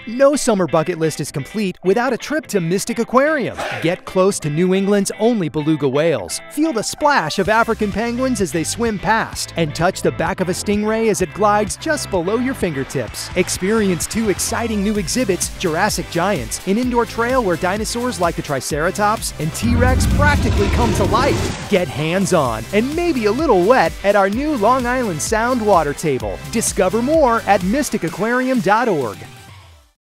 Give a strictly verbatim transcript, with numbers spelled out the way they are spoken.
No summer bucket list is complete without a trip to Mystic Aquarium. Get close to New England's only beluga whales. Feel the splash of African penguins as they swim past, and touch the back of a stingray as it glides just below your fingertips. Experience two exciting new exhibits, Jurassic Giants, an indoor trail where dinosaurs like the Triceratops and T-Rex practically come to life. Get hands-on and maybe a little wet at our new Long Island Sound water table. Discover more at mystic aquarium dot org.